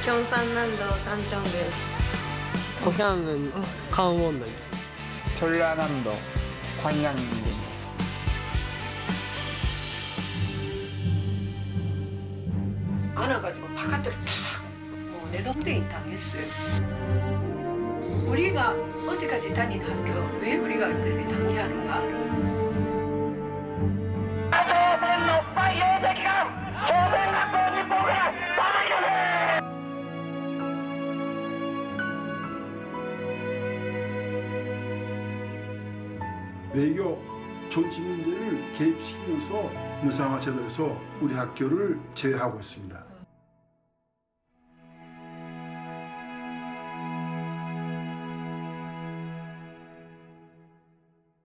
경상남도 산청구에서. 고향은 강원도. 전라남도 광양입니다. 안아가지고 바깥으로 탁 내동댕이 당했어요. 우리가 어제까지 다닌 학교 왜 우리가 그렇게 당해하는가? 외교 정치 문제를 개입시키면서 무상화 제도에서 우리 학교를 제외하고 있습니다.